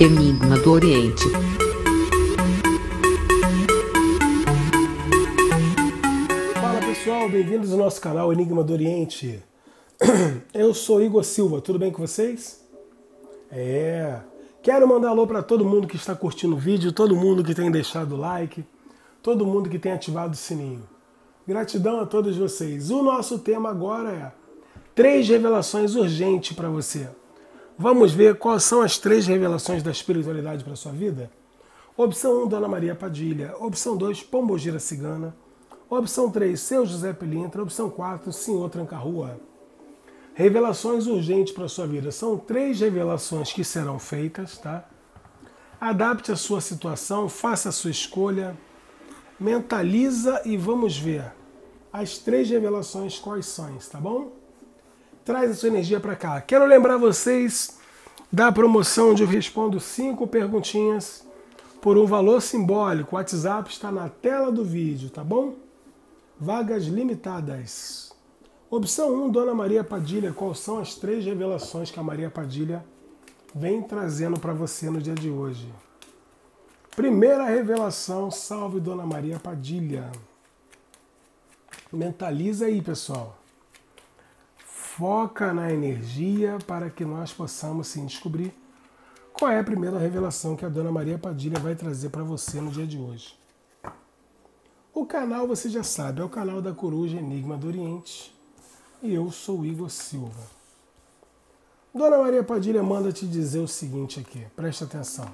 Enigma do Oriente. Fala pessoal, bem-vindos ao nosso canal Enigma do Oriente. Eu sou Igor Silva, tudo bem com vocês? Quero mandar alô para todo mundo que está curtindo o vídeo, todo mundo que tem deixado o like, todo mundo que tem ativado o sininho. Gratidão a todos vocês. O nosso tema agora é 3 revelações urgentes para você. Vamos ver quais são as 3 revelações da espiritualidade para a sua vida? Opção 1, Dona Maria Padilha. Opção 2, Pombogira Cigana. Opção 3, Seu José Pilintra. Opção 4, Senhor Tranca-Rua. Revelações urgentes para a sua vida. São 3 revelações que serão feitas, tá? Adapte a sua situação, faça a sua escolha, mentaliza e vamos ver as 3 revelações quais são, tá bom? Traz a sua energia para cá. Quero lembrar vocês da promoção onde eu respondo 5 perguntinhas por um valor simbólico. O WhatsApp está na tela do vídeo, tá bom? Vagas limitadas. Opção 1, Dona Maria Padilha. Quais são as 3 revelações que a Maria Padilha vem trazendo para você no dia de hoje? Primeira revelação, salve Dona Maria Padilha. Mentaliza aí, pessoal. Foca na energia para que nós possamos sim descobrir qual é a primeira revelação que a Dona Maria Padilha vai trazer para você no dia de hoje. O canal, você já sabe, é o canal da Coruja Enigma do Oriente. E eu sou o Igor Silva. Dona Maria Padilha manda te dizer o seguinte aqui, presta atenção.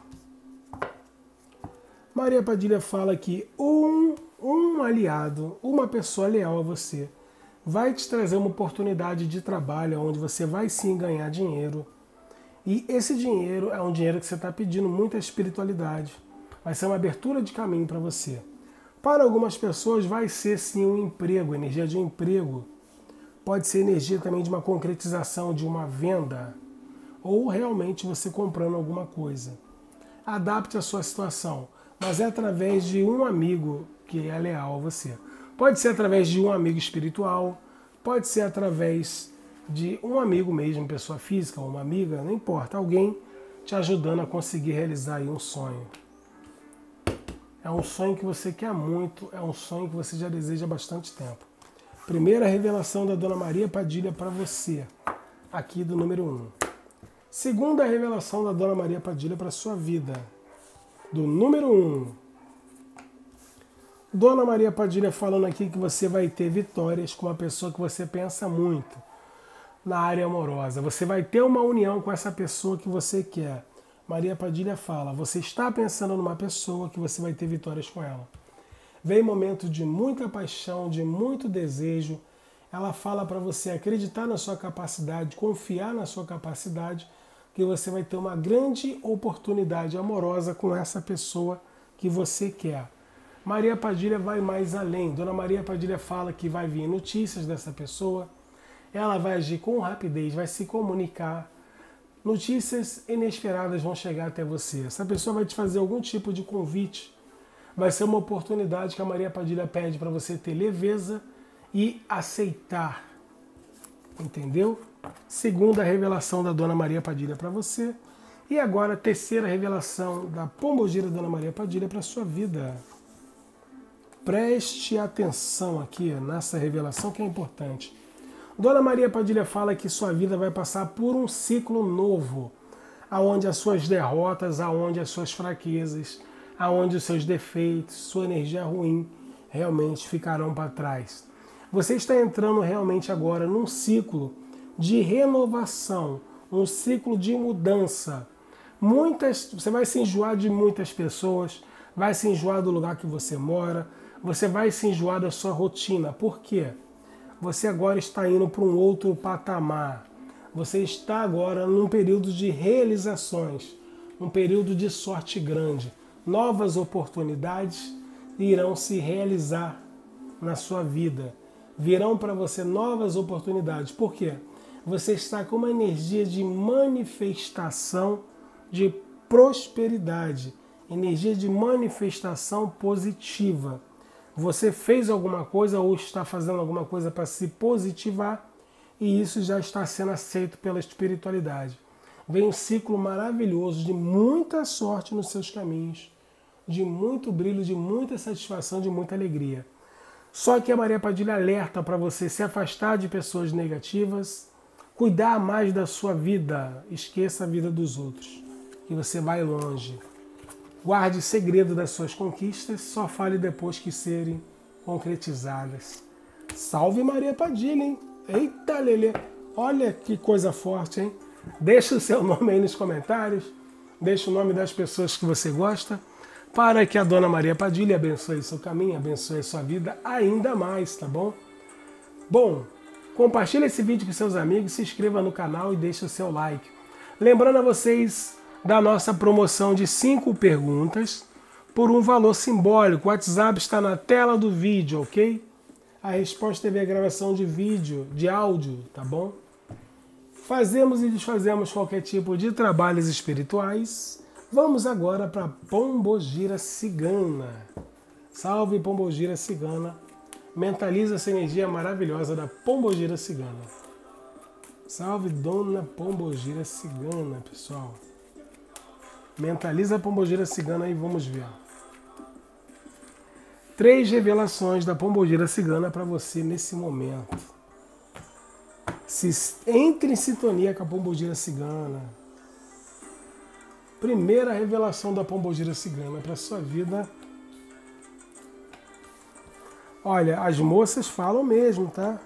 Maria Padilha fala que um aliado, uma pessoa leal a você, vai te trazer uma oportunidade de trabalho onde você vai sim ganhar dinheiro. E esse dinheiro é um dinheiro que você está pedindo muita espiritualidade. Vai ser uma abertura de caminho para você. Para algumas pessoas vai ser sim um emprego, energia de um emprego. Pode ser energia também de uma concretização, de uma venda. Ou realmente você comprando alguma coisa. Adapte a sua situação. Mas é através de um amigo que é leal a você. Pode ser através de um amigo espiritual, pode ser através de um amigo mesmo, pessoa física, ou uma amiga, não importa, alguém te ajudando a conseguir realizar aí um sonho. É um sonho que você quer muito, é um sonho que você já deseja há bastante tempo. Primeira revelação da Dona Maria Padilha para você, aqui do número 1. Segunda revelação da Dona Maria Padilha para a sua vida, do número 1. Dona Maria Padilha falando aqui que você vai ter vitórias com uma pessoa que você pensa muito na área amorosa. Você vai ter uma união com essa pessoa que você quer. Maria Padilha fala, você está pensando numa pessoa que você vai ter vitórias com ela. Vem momento de muita paixão, de muito desejo. Ela fala para você acreditar na sua capacidade, confiar na sua capacidade, que você vai ter uma grande oportunidade amorosa com essa pessoa que você quer. Maria Padilha vai mais além. Dona Maria Padilha fala que vai vir notícias dessa pessoa. Ela vai agir com rapidez, vai se comunicar. Notícias inesperadas vão chegar até você. Essa pessoa vai te fazer algum tipo de convite. Vai ser uma oportunidade que a Maria Padilha pede para você ter leveza e aceitar. Entendeu? Segunda revelação da Dona Maria Padilha para você. E agora a terceira revelação da Pombogira Dona Maria Padilha para a sua vida. Preste atenção aqui nessa revelação que é importante. Dona Maria Padilha fala que sua vida vai passar por um ciclo novo, aonde as suas derrotas, aonde as suas fraquezas, aonde os seus defeitos, sua energia ruim realmente ficarão para trás. Você está entrando realmente agora num ciclo de renovação, um ciclo de mudança. Você vai se enjoar de muitas pessoas, vai se enjoar do lugar que você mora, você vai se enjoar da sua rotina. Por quê? Você agora está indo para um outro patamar. Você está agora num período de realizações, um período de sorte grande. Novas oportunidades irão se realizar na sua vida. Virão para você novas oportunidades. Por quê? Você está com uma energia de manifestação de prosperidade, energia de manifestação positiva. Você fez alguma coisa ou está fazendo alguma coisa para se positivar e isso já está sendo aceito pela espiritualidade. vem um ciclo maravilhoso de muita sorte nos seus caminhos, de muito brilho, de muita satisfação, de muita alegria. Só que a Maria Padilha alerta para você se afastar de pessoas negativas, cuidar mais da sua vida, esqueça a vida dos outros, que você vai longe. Guarde segredo das suas conquistas, só fale depois que serem concretizadas. Salve Maria Padilha, hein? Eita, Lelê! Olha que coisa forte, hein? Deixa o seu nome aí nos comentários, deixa o nome das pessoas que você gosta, para que a Dona Maria Padilha abençoe seu caminho, abençoe sua vida ainda mais, tá bom? Bom, compartilhe esse vídeo com seus amigos, se inscreva no canal e deixe o seu like. Lembrando a vocês da nossa promoção de 5 perguntas por um valor simbólico. O WhatsApp está na tela do vídeo, ok? A resposta teve a gravação de vídeo, de áudio, tá bom? Fazemos e desfazemos qualquer tipo de trabalhos espirituais. Vamos agora para Pombogira Cigana. Salve Pombogira Cigana. Mentaliza essa energia maravilhosa da Pombogira Cigana. Salve Dona Pombogira Cigana, pessoal. Mentaliza a Pombogira Cigana e vamos ver. 3 revelações da Pombogira Cigana para você nesse momento. Entre em sintonia com a Pombogira Cigana. Primeira revelação da Pombogira Cigana para sua vida. Olha, as moças falam mesmo, tá?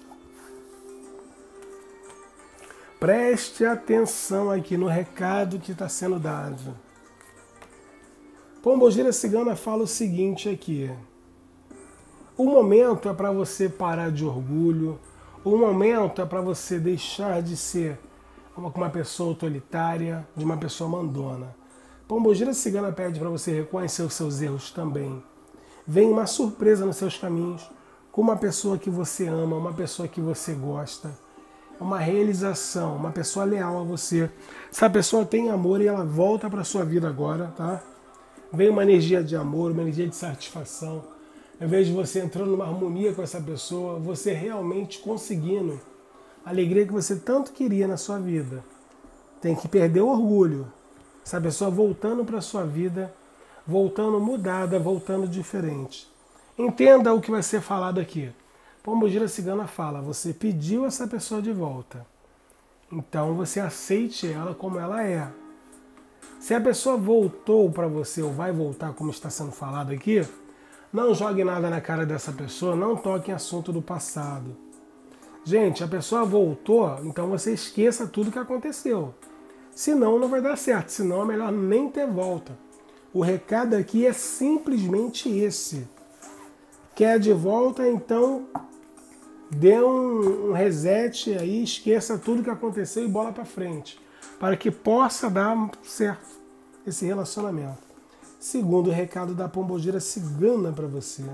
Preste atenção aqui no recado que está sendo dado. Pombogira Cigana fala o seguinte aqui. O momento é para você parar de orgulho. O momento é para você deixar de ser uma pessoa autoritária, de uma pessoa mandona. Pombogira Cigana pede para você reconhecer os seus erros também. Vem uma surpresa nos seus caminhos com uma pessoa que você ama, uma pessoa que você gosta. Uma realização, uma pessoa leal a você. Essa pessoa tem amor e ela volta para a sua vida agora, tá? Vem uma energia de amor, uma energia de satisfação. Ao invés de você entrando numa harmonia com essa pessoa, você realmente conseguindo a alegria que você tanto queria na sua vida. Tem que perder o orgulho. Essa pessoa voltando para a sua vida, voltando mudada, voltando diferente. Entenda o que vai ser falado aqui. Pombogira Cigana fala, você pediu essa pessoa de volta. Então você aceite ela como ela é. Se a pessoa voltou para você ou vai voltar como está sendo falado aqui, não jogue nada na cara dessa pessoa, não toque em assunto do passado. Gente, a pessoa voltou, então você esqueça tudo que aconteceu. Senão não vai dar certo, senão é melhor nem ter volta. O recado aqui é simplesmente esse. Quer de volta, então dê um reset aí, esqueça tudo que aconteceu e bola para frente. Para que possa dar certo esse relacionamento. Segundo recado da Pombogira Cigana para você.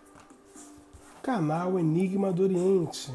Canal Enigma do Oriente.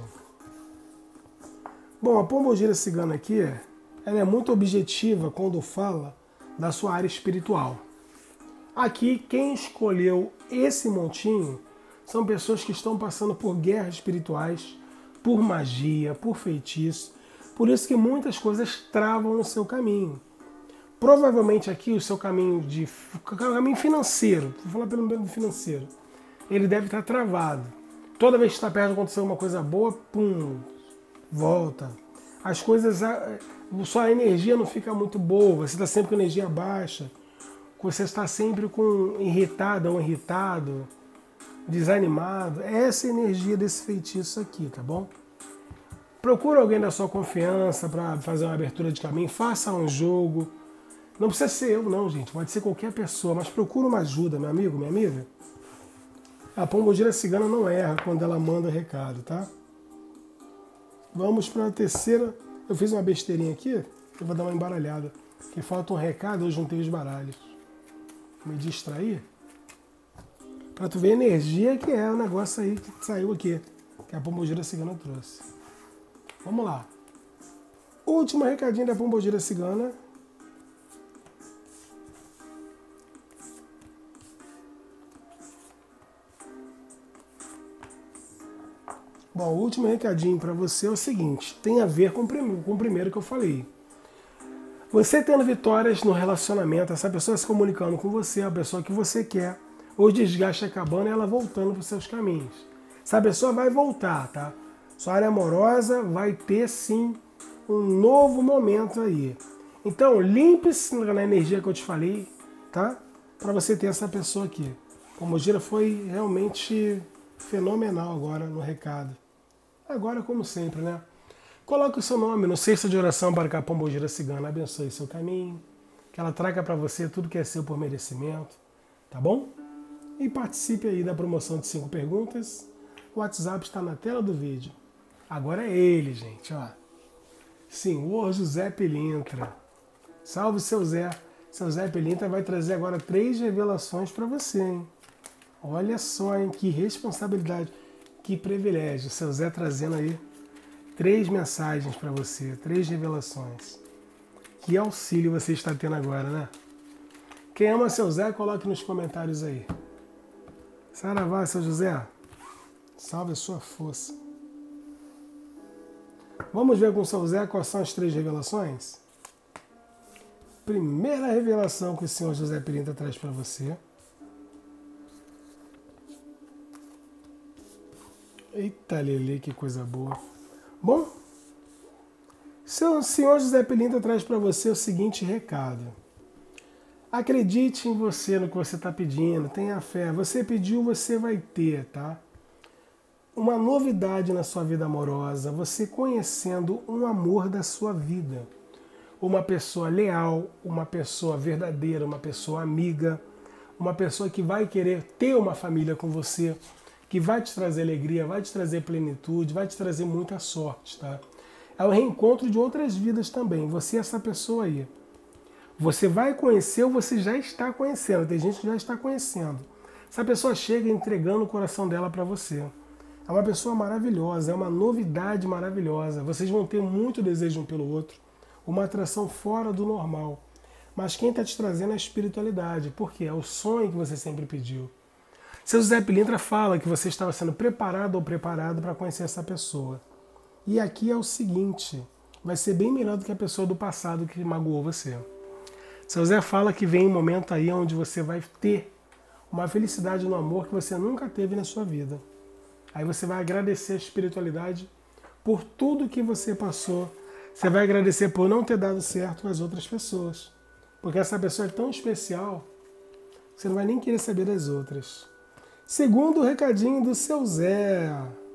Bom, a Pombogira Cigana aqui, ela é muito objetiva quando fala da sua área espiritual. Aqui, quem escolheu esse montinho são pessoas que estão passando por guerras espirituais, por magia, por feitiço. Por isso que muitas coisas travam no seu caminho. Provavelmente aqui o seu caminho financeiro, vou falar pelo menos financeiro, ele deve estar travado. Toda vez que está perto de acontecer uma coisa boa, pum, volta. As coisas, sua energia não fica muito boa, você está sempre com energia baixa, você está sempre irritada ou irritado, desanimado. Essa é a energia desse feitiço aqui, tá bom? Procura alguém da sua confiança para fazer uma abertura de caminho, faça um jogo. Não precisa ser eu não, gente, pode ser qualquer pessoa, mas procura uma ajuda, meu amigo, minha amiga. A Pombogira Cigana não erra quando ela manda recado, tá? Vamos para a terceira. Eu fiz uma besteirinha aqui, eu vou dar uma embaralhada. Que falta um recado, eu juntei os baralhos. Me distrair. Para tu ver a energia que é o negócio aí que saiu aqui, que a Pombogira Cigana trouxe. Vamos lá. Último recadinho da Pombogira Cigana. Bom, o último recadinho para você é o seguinte, tem a ver com o primeiro que eu falei. Você tendo vitórias no relacionamento, essa pessoa se comunicando com você, a pessoa que você quer, o desgaste acabando e ela voltando para os seus caminhos. Essa pessoa vai voltar, tá? Sua área amorosa vai ter sim um novo momento aí. Então, limpe-se na energia que eu te falei, tá? Para você ter essa pessoa aqui. Pombogira foi realmente fenomenal agora no recado. Agora, como sempre, né? Coloque o seu nome no cesto de oração para que a Pombogira Cigana abençoe seu caminho, que ela traga para você tudo que é seu por merecimento, tá bom? E participe aí da promoção de 5 perguntas. O WhatsApp está na tela do vídeo. Agora é ele, gente, ó. Senhor José Pilintra. Salve, seu Zé. Seu Zé Pilintra vai trazer agora 3 revelações para você, hein? Olha só, hein? Que responsabilidade, que privilégio. Seu Zé trazendo aí 3 mensagens para você, 3 revelações. Que auxílio você está tendo agora, né? Quem ama seu Zé, coloque nos comentários aí. Saravá, seu José. Salve a sua força. Vamos ver com o seu Zé quais são as 3 revelações? Primeira revelação que o senhor José Pilintra traz para você. Eita, Lelê, que coisa boa. Bom, seu senhor José Pilintra traz para você o seguinte recado. Acredite em você, no que você está pedindo, tenha fé. Você pediu, você vai ter, tá? Uma novidade na sua vida amorosa, você conhecendo um amor da sua vida. Uma pessoa leal, uma pessoa verdadeira, uma pessoa amiga, uma pessoa que vai querer ter uma família com você, que vai te trazer alegria, vai te trazer plenitude, vai te trazer muita sorte, tá? É o reencontro de outras vidas também, você é essa pessoa aí. Você vai conhecer ou você já está conhecendo, tem gente que já está conhecendo. Essa pessoa chega entregando o coração dela para você. É uma pessoa maravilhosa, é uma novidade maravilhosa. Vocês vão ter muito desejo um pelo outro, uma atração fora do normal. Mas quem está te trazendo é a espiritualidade, porque é o sonho que você sempre pediu. Seu José Pilintra fala que você estava sendo preparado ou preparado para conhecer essa pessoa. E aqui é o seguinte, vai ser bem melhor do que a pessoa do passado que magoou você. Seu José fala que vem um momento aí onde você vai ter uma felicidade no amor que você nunca teve na sua vida. Aí você vai agradecer a espiritualidade por tudo que você passou. Você vai agradecer por não ter dado certo com as outras pessoas. Porque essa pessoa é tão especial, você não vai nem querer saber das outras. Segundo o recadinho do seu Zé.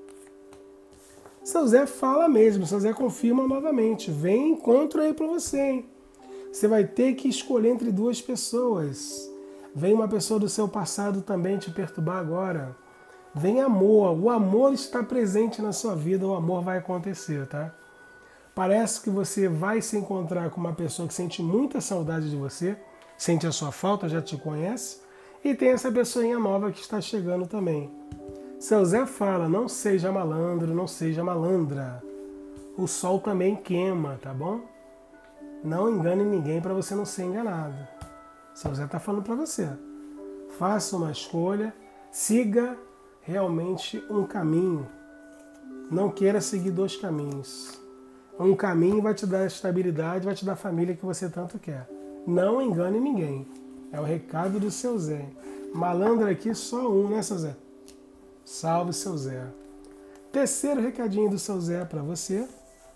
Seu Zé fala mesmo, seu Zé confirma novamente. Vem encontro aí pra você, hein? Você vai ter que escolher entre 2 pessoas. Vem uma pessoa do seu passado também te perturbar agora. Vem amor. O amor está presente na sua vida, o amor vai acontecer, tá? Parece que você vai se encontrar com uma pessoa que sente muita saudade de você, sente a sua falta, já te conhece, e tem essa pessoinha nova que está chegando também. Seu Zé fala, não seja malandro, não seja malandra. O sol também queima, tá bom? Não engane ninguém para você não ser enganado. Seu Zé está falando para você. Faça uma escolha, siga realmente um caminho. Não queira seguir 2 caminhos. Um caminho vai te dar estabilidade, vai te dar a família que você tanto quer. Não engane ninguém. É o recado do seu Zé. Malandro aqui só um, né, seu Zé? Salve, seu Zé. Terceiro recadinho do seu Zé para você.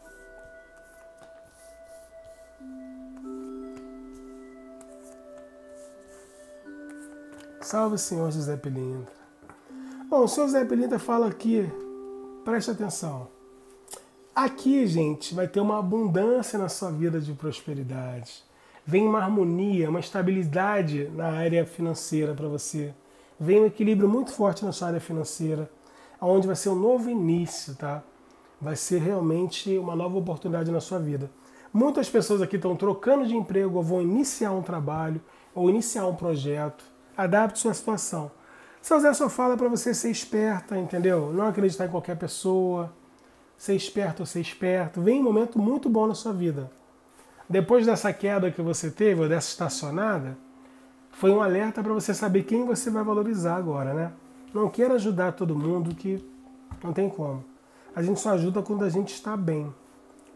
Salve, senhor José Pilintra. Bom, o senhor José Pilintra fala aqui, preste atenção. Aqui, gente, vai ter uma abundância na sua vida de prosperidade. Vem uma harmonia, uma estabilidade na área financeira para você. Vem um equilíbrio muito forte na sua área financeira, onde vai ser um novo início, tá? Vai ser realmente uma nova oportunidade na sua vida. Muitas pessoas aqui estão trocando de emprego ou vão iniciar um trabalho ou iniciar um projeto. Adapte sua situação. Seu Zé só fala para você ser esperta, entendeu? Não acreditar em qualquer pessoa. Ser esperto ou ser esperto. Vem um momento muito bom na sua vida. Depois dessa queda que você teve, ou dessa estacionada, foi um alerta para você saber quem você vai valorizar agora, né? Não queira ajudar todo mundo, que não tem como. A gente só ajuda quando a gente está bem.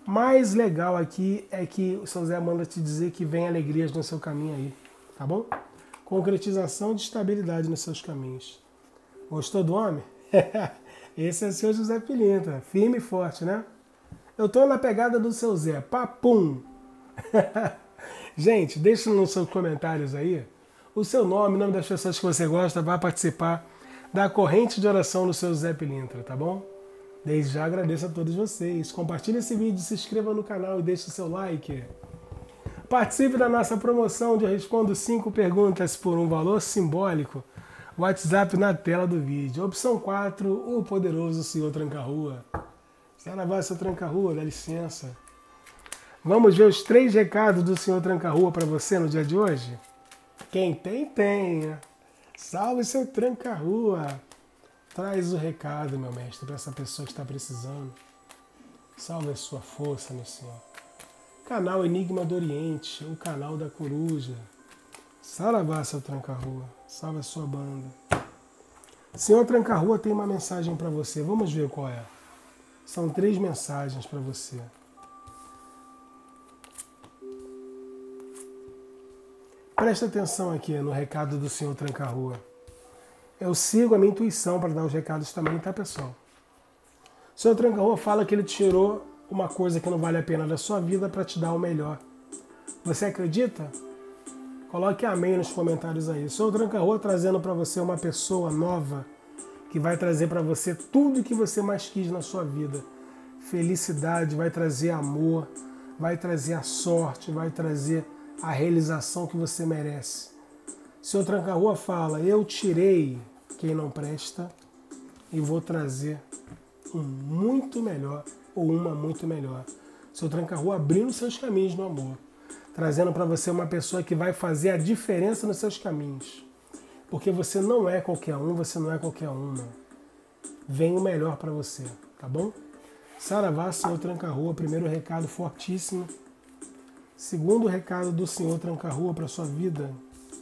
mais legal aqui é que o São Zé manda te dizer que vem alegrias no seu caminho aí, tá bom? Concretização de estabilidade nos seus caminhos. Gostou do homem? Esse é o seu José Pilintra, firme e forte, né? Eu tô na pegada do seu Zé, papum! Gente, deixa nos seus comentários aí o seu nome, o nome das pessoas que você gosta, vai participar da corrente de oração do seu José Pilintra, tá bom? Desde já agradeço a todos vocês. Compartilhe esse vídeo, se inscreva no canal e deixe o seu like. Participe da nossa promoção de Eu Respondo 5 perguntas por um valor simbólico. WhatsApp na tela do vídeo. Opção 4, o poderoso Senhor Tranca-Rua. Saravá, seu Tranca-Rua, dá licença. Vamos ver os 3 recados do Senhor Tranca-Rua para você no dia de hoje? Quem tem, tem. Salve, seu Tranca-Rua. Traz o recado, meu mestre, para essa pessoa que está precisando. Salve a sua força, meu Senhor. Canal Enigma do Oriente, o canal da coruja. Saravá, seu Tranca-Rua. Salve a sua banda. Senhor Tranca-Rua tem uma mensagem para você. Vamos ver qual é. São 3 mensagens para você. Presta atenção aqui no recado do Senhor Tranca-Rua. Eu sigo a minha intuição para dar os recados também, tá, pessoal? O Senhor Tranca-Rua fala que ele tirou uma coisa que não vale a pena da sua vida para te dar o melhor. Você acredita? Coloque amém nos comentários aí. O Senhor Tranca-Rua trazendo para você uma pessoa nova que vai trazer para você tudo que você mais quis na sua vida. Felicidade, vai trazer amor, vai trazer a sorte, vai trazer a realização que você merece. O Senhor Tranca-Rua fala, eu tirei quem não presta e vou trazer um muito melhor ou uma muito melhor. O Senhor Tranca-Rua abrindo seus caminhos no amor, trazendo para você uma pessoa que vai fazer a diferença nos seus caminhos. Porque você não é qualquer um, você não é qualquer uma. Vem o melhor para você, tá bom? Saravá, Senhor Tranca-Rua, primeiro recado fortíssimo. Segundo recado do Senhor Tranca-Rua para sua vida.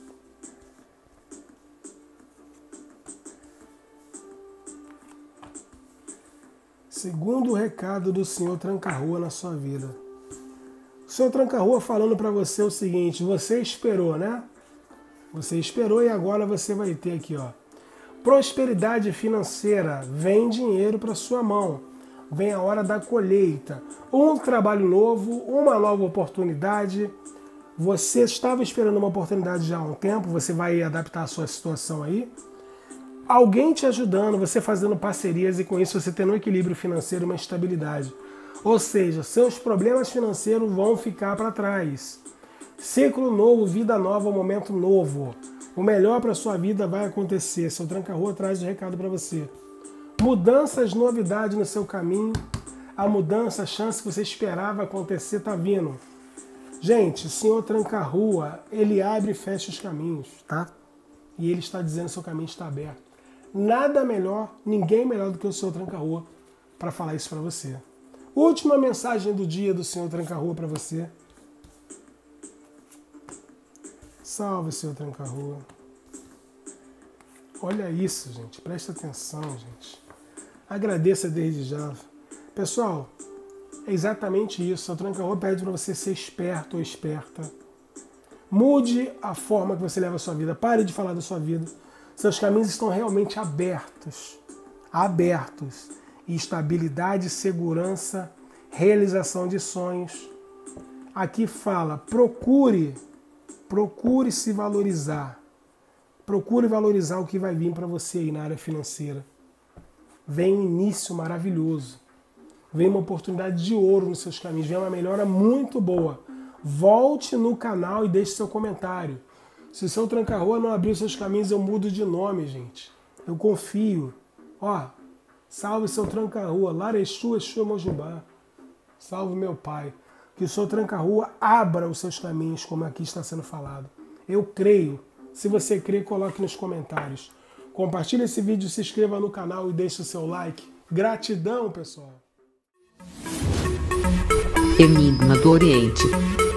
Segundo recado do Senhor Tranca-Rua na sua vida. O Senhor Tranca-Rua falando para você o seguinte, você esperou, né? Você esperou e agora você vai ter aqui, ó. Prosperidade financeira, vem dinheiro para sua mão. Vem a hora da colheita. Um trabalho novo, uma nova oportunidade. Você estava esperando uma oportunidade já há um tempo, você vai adaptar a sua situação aí. Alguém te ajudando, você fazendo parcerias e com isso você tendo um equilíbrio financeiro e uma estabilidade. Ou seja, seus problemas financeiros vão ficar para trás. Ciclo novo, vida nova, momento novo. O melhor para a sua vida vai acontecer. Seu Tranca-Rua traz o recado para você. Mudanças, novidades no seu caminho. A mudança, a chance que você esperava acontecer está vindo. Gente, o Senhor Tranca-Rua, ele abre e fecha os caminhos, tá? E ele está dizendo que seu caminho está aberto. Nada melhor, ninguém melhor do que o Senhor Tranca-Rua para falar isso para você. Última mensagem do dia do Senhor Tranca-Rua para você. Salve, Senhor Tranca-Rua. Olha isso, gente. Presta atenção, gente. Agradeça desde já. Pessoal, é exatamente isso. O Senhor Tranca-Rua pede para você ser esperto ou esperta. Mude a forma que você leva a sua vida. Pare de falar da sua vida. Seus caminhos estão realmente abertos. Abertos. E estabilidade, segurança, realização de sonhos. Aqui fala, procure se valorizar. Procure valorizar o que vai vir para você aí na área financeira. Vem um início maravilhoso. Vem uma oportunidade de ouro nos seus caminhos. Vem uma melhora muito boa. Volte no canal e deixe seu comentário. Se o seu Tranca-Rua não abrir seus caminhos, eu mudo de nome, gente. Eu confio. Ó, salve seu Tranca-Rua. Larexu, Exu, Mojubá. Salve meu pai. Que o seu Tranca-Rua abra os seus caminhos, como aqui está sendo falado. Eu creio. Se você crê, coloque nos comentários. Compartilhe esse vídeo, se inscreva no canal e deixe o seu like. Gratidão, pessoal. Enigma do Oriente.